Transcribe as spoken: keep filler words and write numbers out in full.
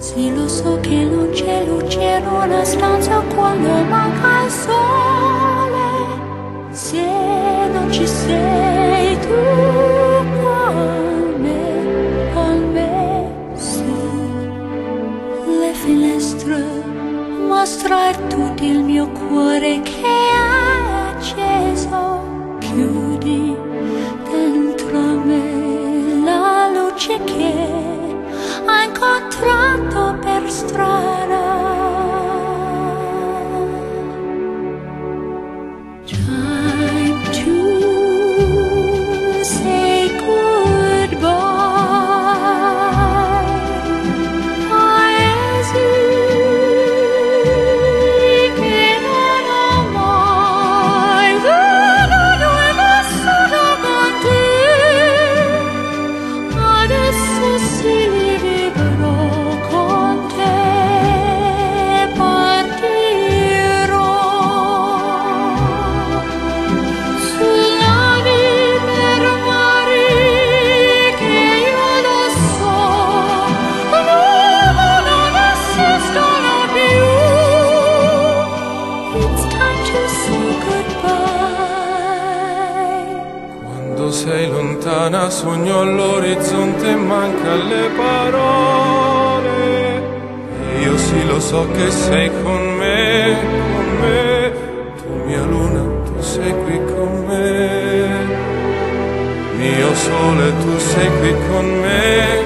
Sì, lo so che non c'è luce in una stanza quando manca il sole. Se non ci sei tu con me, con me, sì. Le finestre mostra tutto il mio cuore che è acceso. Chiudi dentro me la luce che ho incontrato per strada. Time to say goodbye. Paesi che non ho mai vissuto con te. Adesso sì li vivrò con te, partirò sulla vita per mari che io lo so, no, non esistono più. It's time to say goodbye. Quando sei lontana sogno all'orizzonte e manca le parole. E io sì lo so che sei con me, con me. Tu mia luna, tu sei qui con me. Mio sole, tu sei qui con me.